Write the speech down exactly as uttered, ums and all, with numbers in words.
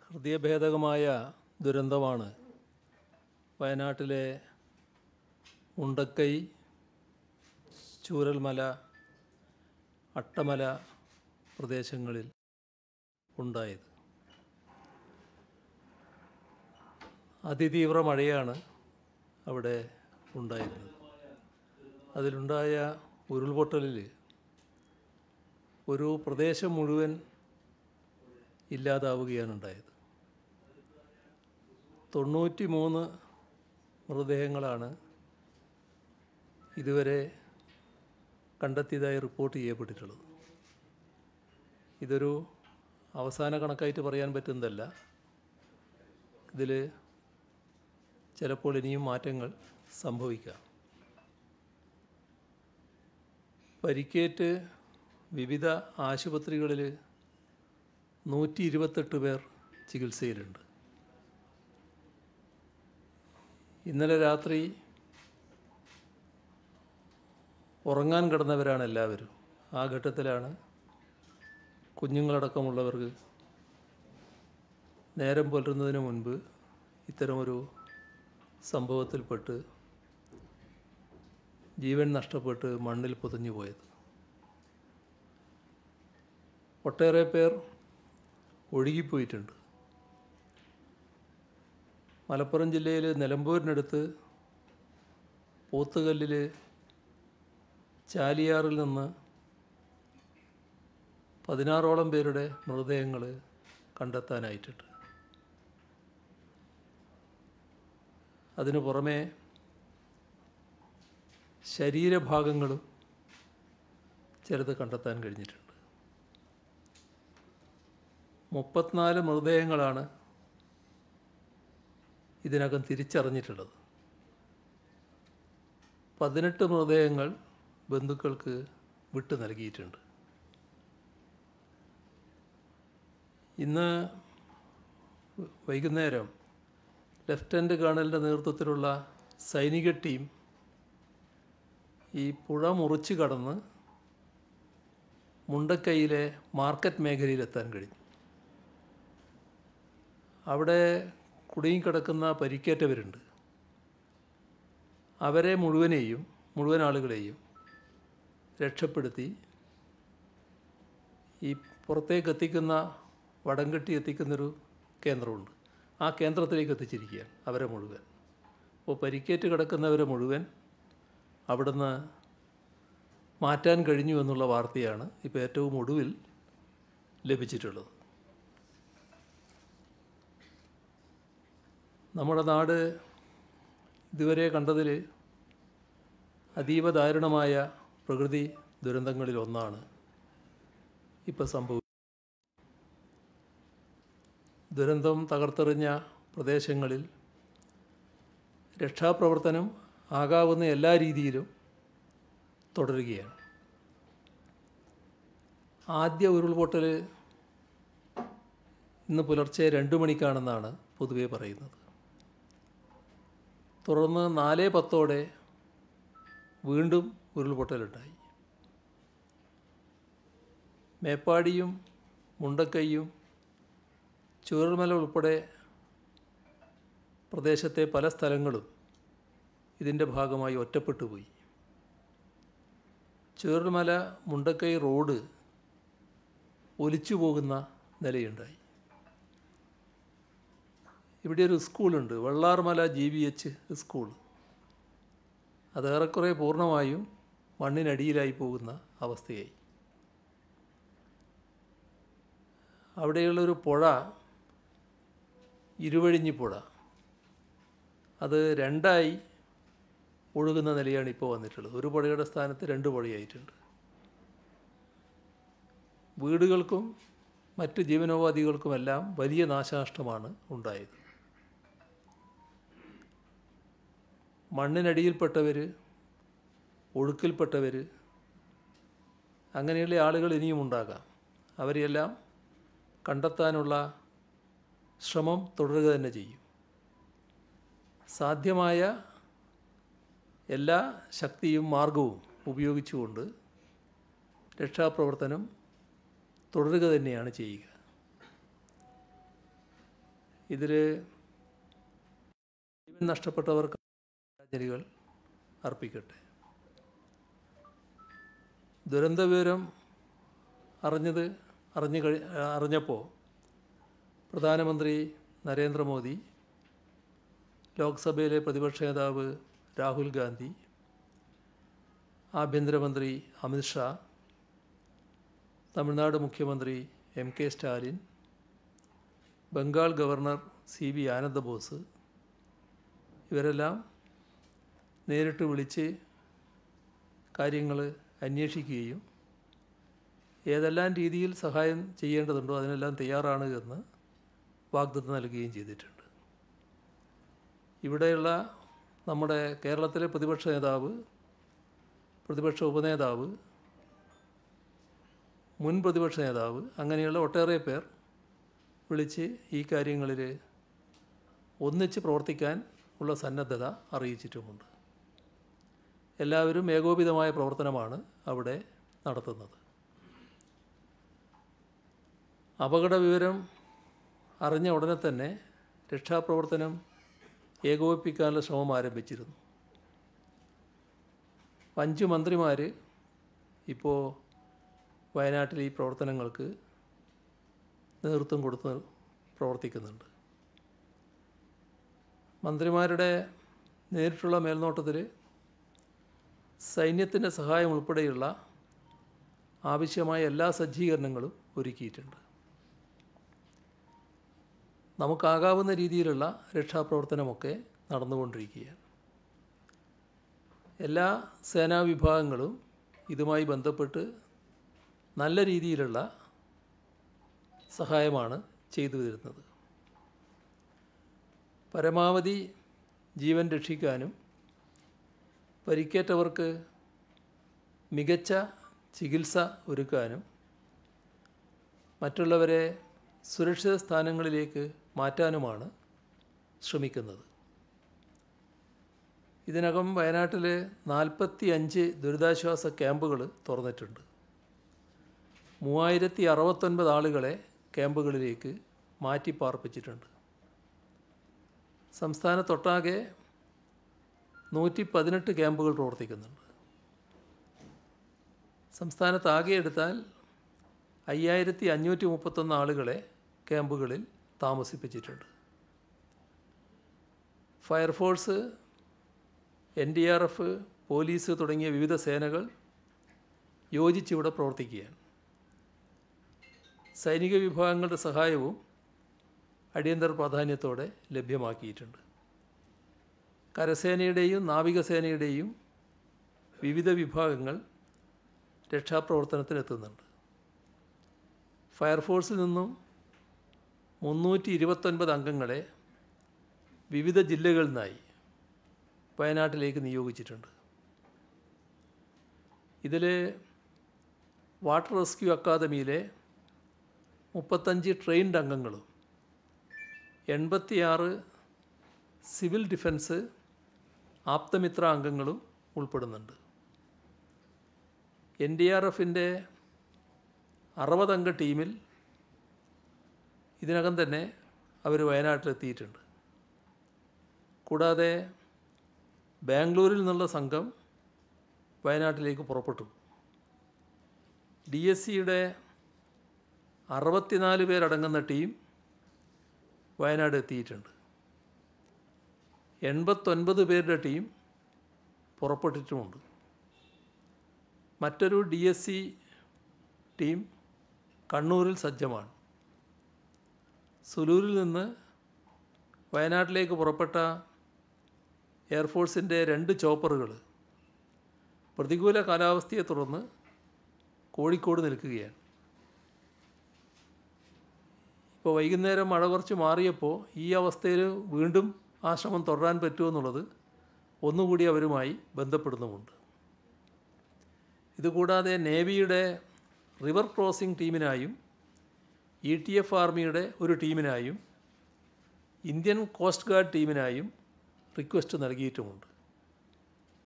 ഹൃദയഭേദകമായ ദുരന്തമാണ് വയനാട്ടിലെ മുണ്ടക്കൈ, ചൂരൽമല, അട്ടമല പ്രദേശങ്ങളിൽ ഉണ്ടായത്. അതിതീവ്ര മഴയാണ് അവിടെ ഉണ്ടായിരുന്നത്. അതിലുണ്ടായ ഉരുൾപൊട്ടലിൽ ഒരു പ്രദേശം മുഴുവൻ ഇല്ലാതാവുകയാണ് ഉണ്ടായത്. തൊണ്ണൂറ്റി മൂന്ന് മൃതദേഹങ്ങളാണ് ഇതുവരെ കണ്ടെത്തിയതായി റിപ്പോർട്ട് ചെയ്യപ്പെട്ടിട്ടുള്ളത്. ഇതൊരു അവസാന കണക്കായിട്ട് പറയാൻ പറ്റുന്നതല്ല. ഇതിൽ ചിലപ്പോൾ ഇനിയും മാറ്റങ്ങൾ സംഭവിക്കാം. പരിക്കേറ്റ് വിവിധ ആശുപത്രികളിൽ നൂറ്റി ഇരുപത്തെട്ട് പേർ ചികിത്സയിലുണ്ട്. ഇന്നലെ രാത്രി ഉറങ്ങാൻ കിടന്നവരാണ് എല്ലാവരും. ആ ഘട്ടത്തിലാണ് കുഞ്ഞുങ്ങളടക്കമുള്ളവർക്ക് നേരം പുലരുന്നതിന് മുൻപ് ഇത്തരമൊരു സംഭവത്തിൽപ്പെട്ട് ജീവൻ നഷ്ടപ്പെട്ട് മണ്ണിൽ പുതഞ്ഞു പോയത്. ഒട്ടേറെ പേർ ഒഴുകിപ്പോയിട്ടുണ്ട്. മലപ്പുറം ജില്ലയിൽ നിലമ്പൂരിനടുത്ത് പോത്തുകല്ലിൽ ചാലിയാറിൽ നിന്ന് പതിനാറോളം പേരുടെ മൃതദേഹങ്ങൾ കണ്ടെത്താനായിട്ടുണ്ട്. അതിനു പുറമെ ശരീരഭാഗങ്ങളും ചിലത് കണ്ടെത്താൻ കഴിഞ്ഞിട്ടുണ്ട്. മുപ്പത്തിനാല് മൃതദേഹങ്ങളാണ് ഇതിനകം തിരിച്ചറിഞ്ഞിട്ടുള്ളത്. പതിനെട്ട് മൃതദേഹങ്ങൾ ബന്ധുക്കൾക്ക് വിട്ടു നൽകിയിട്ടുണ്ട്. ഇന്ന് വൈകുന്നേരം ലഫ്റ്റനൻ്റ് കേണലിൻ്റെ നേതൃത്വത്തിലുള്ള സൈനിക ടീം ഈ പുഴ മുറിച്ച് കടന്ന് മുണ്ടക്കൈയിലെ മാർക്കറ്റ് മേഖലയിലെത്താൻ കഴിഞ്ഞു. അവിടെ കുടുങ്ങിക്കിടക്കുന്ന പരിക്കേറ്റവരുണ്ട്. അവരെ മുഴുവനെയും മുഴുവൻ ആളുകളെയും രക്ഷപ്പെടുത്തി ഈ പുറത്തേക്ക് എത്തിക്കുന്ന വടംകെട്ടി എത്തിക്കുന്നൊരു കേന്ദ്രമുണ്ട്. ആ കേന്ദ്രത്തിലേക്ക് എത്തിച്ചിരിക്കുകയാണ് അവരെ മുഴുവൻ. അപ്പോൾ പരിക്കേറ്റ് കിടക്കുന്നവരെ മുഴുവൻ അവിടുന്ന് മാറ്റാൻ കഴിഞ്ഞു എന്നുള്ള വാർത്തയാണ് ഇപ്പോൾ ഏറ്റവും ഒടുവിൽ ലഭിച്ചിട്ടുള്ളത്. നമ്മുടെ നാട് ഇതുവരെ കണ്ടതിൽ അതീവ ദാരുണമായ പ്രകൃതി ദുരന്തങ്ങളിൽ ഒന്നാണ് ഇപ്പോൾ സംഭവിച്ചത്. ദുരന്തം തകർത്തെറിഞ്ഞ പ്രദേശങ്ങളിൽ രക്ഷാപ്രവർത്തനം ആകാവുന്ന എല്ലാ രീതിയിലും തുടരുകയാണ്. ആദ്യ ഉരുൾപൊട്ടൽ ഇന്ന് പുലർച്ചെ രണ്ട് മണിക്കാണെന്നാണ് പൊതുവെ പറയുന്നത്. തുടർന്ന് നാല് പത്തോടെ വീണ്ടും ഉരുൾപൊട്ടലുണ്ടായി. മേപ്പാടിയും മുണ്ടക്കൈയും ചൂരൽമല ഉൾപ്പെടെ പ്രദേശത്തെ പല സ്ഥലങ്ങളും ഇതിൻ്റെ ഭാഗമായി ഒറ്റപ്പെട്ടു പോയി. ചൂരൽമല മുണ്ടക്കൈ റോഡ് ഒലിച്ചു പോകുന്ന നിലയുണ്ടായി. ഇവിടെ ഒരു സ്കൂളുണ്ട്, Vellarmala G V H school. അത് ഏറെക്കുറെ പൂർണ്ണമായും മണ്ണിനടിയിലായി പോകുന്ന അവസ്ഥയായി. അവിടെയുള്ളൊരു പുഴ, ഇരുവഴിഞ്ഞി പുഴ, അത് രണ്ടായി ഒഴുകുന്ന നിലയാണ് ഇപ്പോൾ വന്നിട്ടുള്ളത്. ഒരു പുഴയുടെ സ്ഥാനത്ത് രണ്ട് പുഴയായിട്ടുണ്ട്. വീടുകൾക്കും മറ്റ് ജീവനോപാധികൾക്കുമെല്ലാം വലിയ നാശനഷ്ടമാണ് ഉണ്ടായത്. മണ്ണിനടിയിൽപ്പെട്ടവർ, ഒഴുക്കിൽപ്പെട്ടവർ, അങ്ങനെയുള്ള ആളുകൾ ഇനിയും ഉണ്ടാകാം. അവരെയെല്ലാം കണ്ടെത്താനുള്ള ശ്രമം തുടരുക തന്നെ ചെയ്യും. സാധ്യമായ എല്ലാ ശക്തിയും മാർഗവും ഉപയോഗിച്ചുകൊണ്ട് രക്ഷാപ്രവർത്തനം തുടരുക തന്നെയാണ് ചെയ്യുക. ഇതിൽ ജീവൻ നഷ്ടപ്പെട്ടവർക്ക് ആദരാഞ്ജലികൾ അർപ്പിക്കട്ടെ. ദുരന്ത വിവരം അറിഞ്ഞത് അറിഞ്ഞു കഴി അറിഞ്ഞപ്പോൾ പ്രധാനമന്ത്രി നരേന്ദ്രമോദി, ലോക്സഭയിലെ പ്രതിപക്ഷ നേതാവ് രാഹുൽ ഗാന്ധി, ആഭ്യന്തരമന്ത്രി അമിത്ഷാ, തമിഴ്നാട് മുഖ്യമന്ത്രി M K Stalin, Bengal governor C V Ananda Bose ഇവരെല്ലാം നേരിട്ട് വിളിച്ച് കാര്യങ്ങൾ അന്വേഷിക്കുകയും ഏതെല്ലാം രീതിയിൽ സഹായം ചെയ്യേണ്ടതുണ്ടോ അതിനെല്ലാം തയ്യാറാണ് എന്ന് വാഗ്ദത്തം നൽകുകയും ചെയ്തിട്ടുണ്ട്. ഇവിടെയുള്ള നമ്മുടെ കേരളത്തിലെ പ്രതിപക്ഷ നേതാവ്, പ്രതിപക്ഷ ഉപനേതാവ്, മുൻ പ്രതിപക്ഷ നേതാവ്, അങ്ങനെയുള്ള ഒട്ടേറെ പേർ വിളിച്ച് ഈ കാര്യങ്ങളിൽ ഒന്നിച്ച് പ്രവർത്തിക്കാൻ ഉള്ള സന്നദ്ധത അറിയിച്ചിട്ടുമുണ്ട്. എല്ലാവരും ഏകോപിതമായ പ്രവർത്തനമാണ് അവിടെ നടത്തുന്നത്. അപകട വിവരം അറിഞ്ഞ ഉടനെ തന്നെ രക്ഷാപ്രവർത്തനം ഏകോപിപ്പിക്കാനുള്ള ശ്രമം ആരംഭിച്ചിരുന്നു. അഞ്ച് മന്ത്രിമാർ ഇപ്പോൾ വയനാട്ടിൽ ഈ പ്രവർത്തനങ്ങൾക്ക് നേതൃത്വം കൊടുത്ത് പ്രവർത്തിക്കുന്നുണ്ട്. മന്ത്രിമാരുടെ നേരിട്ടുള്ള മേൽനോട്ടത്തിൽ സൈന്യത്തിൻ്റെ സഹായം ഉൾപ്പെടെയുള്ള ആവശ്യമായ എല്ലാ സജ്ജീകരണങ്ങളും ഒരുക്കിയിട്ടുണ്ട്. നമുക്കാകാവുന്ന രീതിയിലുള്ള രക്ഷാപ്രവർത്തനമൊക്കെ നടന്നുകൊണ്ടിരിക്കുകയാണ്. എല്ലാ സേനാ വിഭാഗങ്ങളും ഇതുമായി ബന്ധപ്പെട്ട് നല്ല രീതിയിലുള്ള സഹായമാണ് ചെയ്തു വരുന്നത്. പരമാവധി ജീവൻ രക്ഷിക്കാനും പരിക്കേറ്റവർക്ക് മികച്ച ചികിത്സ ഒരുക്കാനും മറ്റുള്ളവരെ സുരക്ഷിത സ്ഥാനങ്ങളിലേക്ക് മാറ്റാനുമാണ് ശ്രമിക്കുന്നത്. ഇതിനകം വയനാട്ടിൽ നാൽപ്പത്തി അഞ്ച് ദുരിതാശ്വാസ ക്യാമ്പുകൾ തുറന്നിട്ടുണ്ട്. മൂവായിരത്തി അറുപത്തൊൻപത് ആളുകളെ ക്യാമ്പുകളിലേക്ക് മാറ്റി പാർപ്പിച്ചിട്ടുണ്ട്. സംസ്ഥാനത്തൊട്ടാകെ നൂറ്റി പതിനെട്ട് ക്യാമ്പുകൾ പ്രവർത്തിക്കുന്നുണ്ട്. സംസ്ഥാനത്താകെ എടുത്താൽ അയ്യായിരത്തി അഞ്ഞൂറ്റി മുപ്പത്തൊന്ന് ആളുകളെ ക്യാമ്പുകളിൽ താമസിപ്പിച്ചിട്ടുണ്ട്. Fire force, N D R F, police തുടങ്ങിയ വിവിധ സേനകൾ യോജിച്ചിവിടെ പ്രവർത്തിക്കുകയാണ്. സൈനിക വിഭാഗങ്ങളുടെ സഹായവും അടിയന്തര പ്രാധാന്യത്തോടെ ലഭ്യമാക്കിയിട്ടുണ്ട്. കരസേനയുടെയും നാവികസേനയുടെയും വിവിധ വിഭാഗങ്ങൾ രക്ഷാപ്രവർത്തനത്തിനെത്തുന്നുണ്ട്. ഫയർഫോഴ്സിൽ നിന്നും മുന്നൂറ്റി ഇരുപത്തൊൻപത് അംഗങ്ങളെ വിവിധ ജില്ലകളിൽ നിന്നായി വയനാട്ടിലേക്ക് നിയോഗിച്ചിട്ടുണ്ട്. ഇതിൽ വാട്ടർ റെസ്ക്യൂ അക്കാദമിയിലെ മുപ്പത്തഞ്ച് ട്രെയിൻഡ് അംഗങ്ങളും എൺപത്തിയാറ് സിവിൽ ഡിഫൻസ് ആപ്തമിത്ര അംഗങ്ങളും ഉൾപ്പെടുന്നുണ്ട്. എൻ ഡി ആർ എഫിൻ്റെ അറുപതംഗ ടീമിൽ ഇതിനകം തന്നെ അവർ വയനാട്ടിലെത്തിയിട്ടുണ്ട്. കൂടാതെ ബാംഗ്ലൂരിൽ നിന്നുള്ള സംഘം വയനാട്ടിലേക്ക് പുറപ്പെട്ടു. ഡി എസ് സിയുടെ അറുപത്തിനാല് പേരടങ്ങുന്ന ടീം വയനാട് എത്തിയിട്ടുണ്ട്. എൺപത്തൊൻപത് പേരുടെ ടീം പുറപ്പെട്ടിട്ടുമുണ്ട്. മറ്റൊരു ഡി എസ് സി ടീം കണ്ണൂരിൽ സജ്ജമാണ്. സുലൂരിൽ നിന്ന് വയനാട്ടിലേക്ക് പുറപ്പെട്ട എയർഫോഴ്സിൻ്റെ രണ്ട് ചോപ്പറുകൾ പ്രതികൂല കാലാവസ്ഥയെ തുടർന്ന് കോഴിക്കോട് നിൽക്കുകയാണ്. ഇപ്പോൾ വൈകുന്നേരം മഴ കുറച്ച് മാറിയപ്പോൾ ഈ അവസ്ഥയിൽ വീണ്ടും ആ ശ്രമം തുടരാൻ പറ്റുമെന്നുള്ളത് ഒന്നുകൂടി അവരുമായി ബന്ധപ്പെടുന്നുമുണ്ട്. ഇതുകൂടാതെ നേവിയുടെ റിവർ ക്രോസിംഗ് ടീമിനായും ഇ ടി എഫ് ആർമിയുടെ ഒരു ടീമിനായും ഇന്ത്യൻ കോസ്റ്റ് ഗാർഡ് ടീമിനായും റിക്വസ്റ്റ് നൽകിയിട്ടുമുണ്ട്.